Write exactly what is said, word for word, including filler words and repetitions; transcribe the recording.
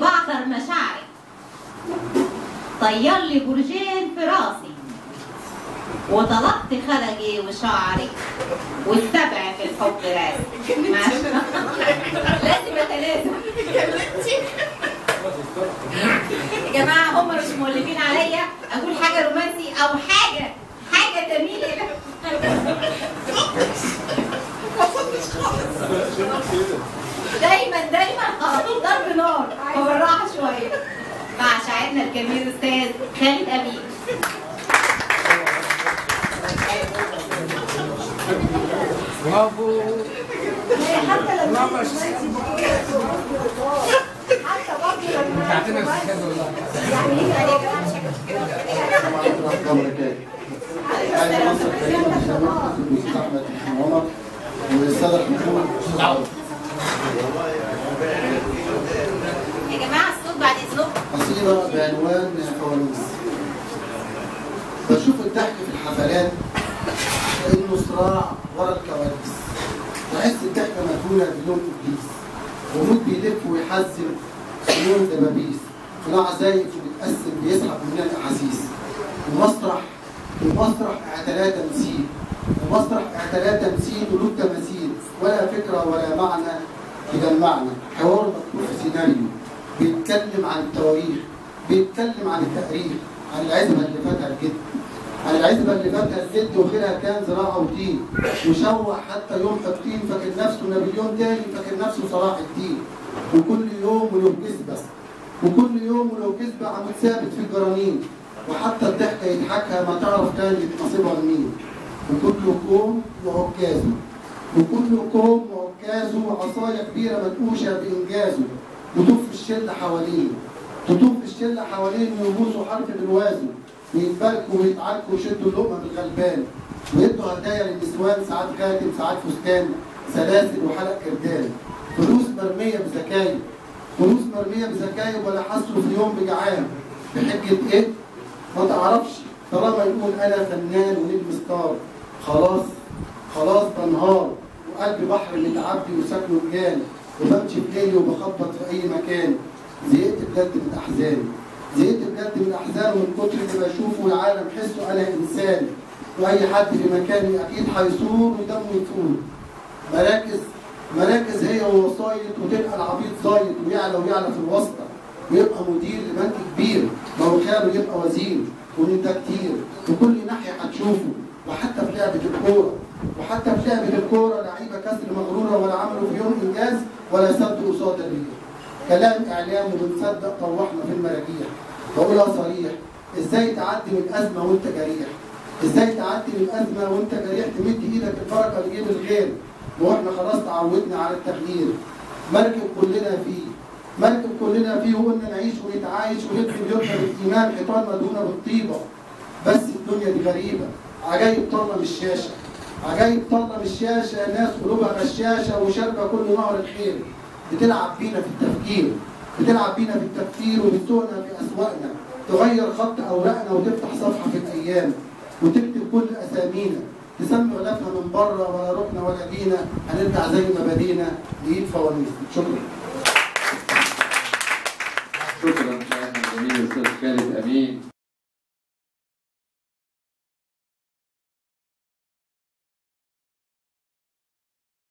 بعثر مشاعري، طير لي برجين في راسي، وطلقت خلقي وشعري، والسبع في الحب راسي. ماشي لازم اتلازم يا جماعه، هم مش مؤلفين عليا اقول حاجه رومانسي او حاجه حاجه تميل الى دايما دايما خطوط ضرب نار وبالراحه شويه مع شاعرنا الكبير استاذ خالد امين. برافو. حتى لو حتى برضه لما بتاعتنا الكذا والله. يعني يجي عليك يا جماعه الصوت بعد اذنكم. قصيدة بعنوان فوانيس. بشوف الضحك في الحفلات كأنه صراع ورا الكواليس. بحس الضحكة مدهونة بلون إبليس، وموت بيلف ويحزن لون دبابيس، قناع زايد وبيتقسم بيسحب مننا الأحاسيس. المسرح المسرح اعتلاه تمثيل، المسرح اعتلاه تمثيل وله تماثيل، ولا فكرة ولا معنى يجمعنا. حوار مكتوب في سيناريو بيتكلم عن التواريخ، بيتكلم عن التاريخ، عن العزبة اللي فاتها الجد، عن العزبة اللي فاتها الجد وخيرها كان زراعة وطين، وشوح حتى يوم حطين فاكر نفسه نابليون تاني، فاكر نفسه صلاح الدين. وكل يوم وله كذبة، وكل يوم وله كذبة عمود ثابت في الجرانين، وحتى الضحكة يضحكها ما تعرف كان نصيبها لمين. وكل كوم وعكازه، وكل كوم وعكازه عصاية كبيرة منقوشة بإنجازه، تطوف الشلة حواليه، تطوف الشلة حواليه ويبوسوا حرف بالوازن، ويتباركوا ويتعاركوا ويشدوا اللقمة بالغلبان، ويدوا هدايا للنسوان ساعات خاتم ساعات فستان، سلاسل وحلق كردان. فلوس مرمية بزكايب، فلوس مرمية بزكايب ولا حسوا في يوم بجعان. بحجة إيه؟ ما تعرفش، طالما يقول أنا فنان ونجم ستار. خلاص خلاص بنهار، وقلبي بحر متعبي وسكنه رجال، وبمشي في ليلي وبخبط في أي مكان. زهقت بجد من أحزاني، زهقت بجد من أحزاني ومن كتر اللي بشوفه العالم حسه أنا إنسان، وأي حد في مكاني أكيد هيثور ودمه يفور. مراكز مراكز هي ووسايط، وتبقى العبيط زايط ويعلى ويعلى في الواسطة، ويبقى مدير لبنك كبير، ما هو خاله يبقى وزير، ومن ده كتير. وكل ناحية هتشوفه، وحتى في لعبة الكورة، وحتى في لعبة الكورة لعيبة كسر مغرورة ولا عملوا في يوم إنجاز ولا سدوا قصاد الريح. كلام إعلام وبنصدق طوحنا في المراجيح. بقولها صريح، إزاي تعدي من أزمة وأنت جريح؟ إزاي تعدي من أزمة وأنت جريح تمد إيدك البركة لجيب الغير؟ وإحنا خلاص تعودنا على التغيير. مركب كلنا فيه، مركب كلنا فيه وقلنا نعيش ونتعايش ونبني بيوتنا بالإيمان حيطان مدهونة بالطيبة. بس الدنيا دي غريبة، عجايب طالة من الشاشة، عجايب طالة من الشاشة، ناس قلوبها غشاشة وشاربة كل نهر الخير. بتلعب بينا في التفكير، بتلعب بينا في التفكير وبتسوقنا في أسواقنا، تغير خط أوراقنا وتفتح صفحة في الأيام، وتكتب كل أسامينا، تسمي غلافنا من بره ولا رحنا ولا جينا، هنرجع زي ما بدينا بإيد فوانيس. شكرا. شكرا شاعرنا الجميل الأستاذ خالد أمين.